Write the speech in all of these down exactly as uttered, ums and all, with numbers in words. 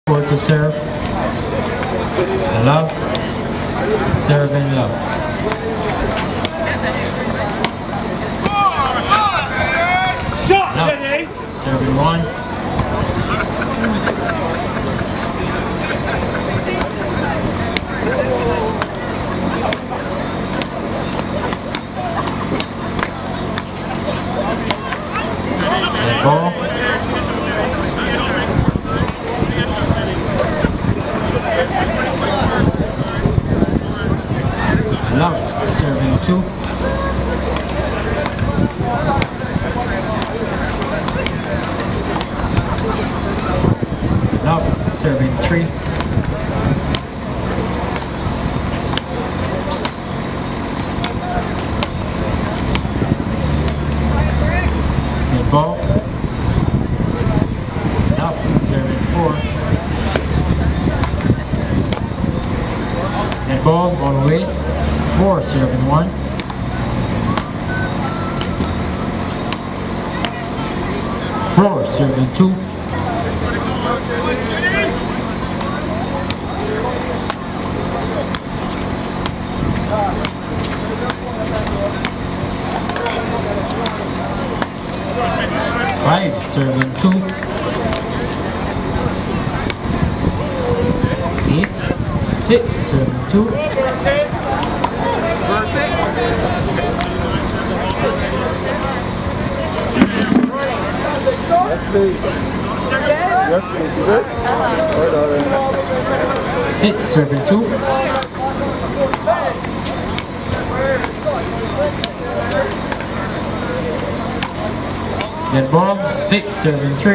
Four to serve. Love. Serve and love. Shot, Chedi! Serving one. Let ball. Love, serving two. Love, serving three. Good ball. Love, serving four. Good ball, ball away. Four, serving one. Four, serving two. Five, serving two. Ace, six, serving two. Six, serving two. Good ball. Six, serving three.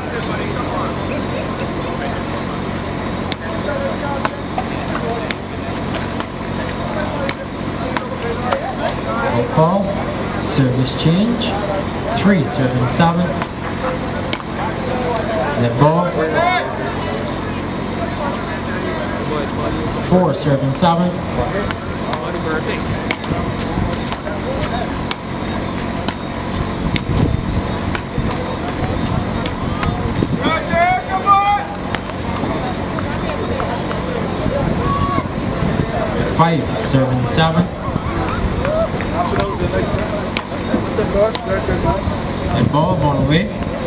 Good call. Service change. Three, serving seven. Good ball. Four, serving seven. Five, serving seven. Good ball, ball away.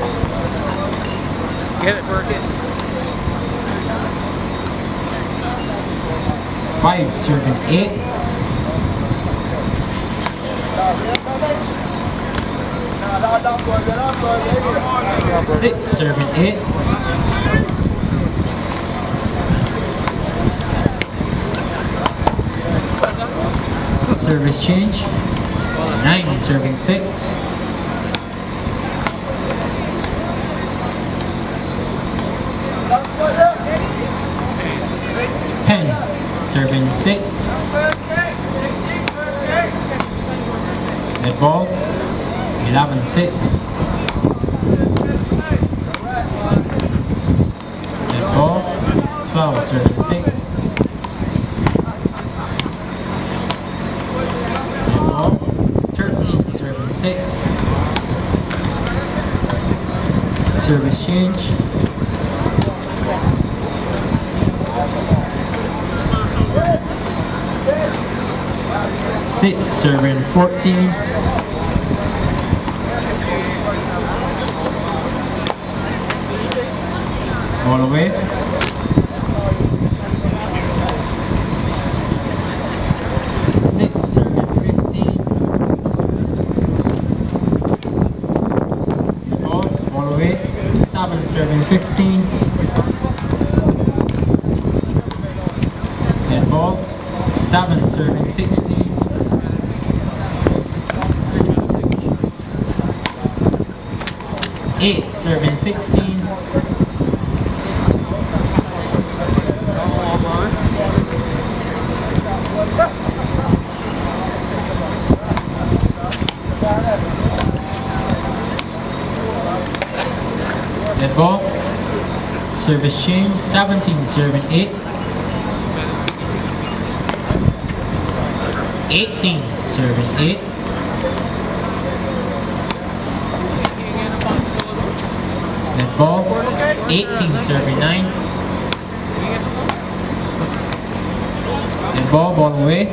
Get it, Birkett. Five, serving eight. Six, serving eight. Service change. Nine, serving six. Ten, serving six. Good ball. Eleven, six. Good ball. Twelve, serving six. Good ball. Thirteen, serving six. Service change. Six, serving fourteen. All away. Six, serving fifteen. Good ball, all away. Seven, serving fifteen. Good ball. Seven, serving sixteen. Eight, serving sixteen. Good ball. Service change. seventeen, serving eight. eighteen, serving eight. Good ball. eighteen, serving nine. Ball, ball away.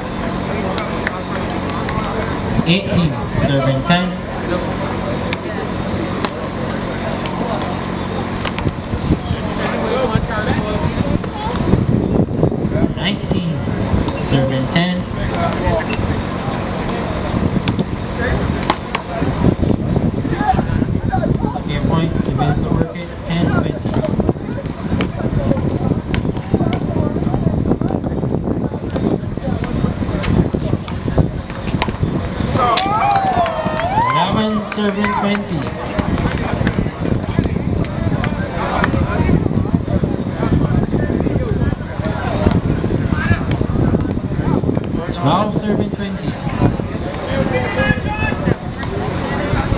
eighteen, serving ten. nineteen, serving ten. First game point to Winslow Birkett, ten twenty. eleven, serving twenty. twelve, serving twenty.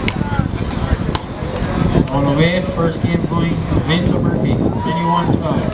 All the way, first game point to Winslow Birkett, twenty-one twelve.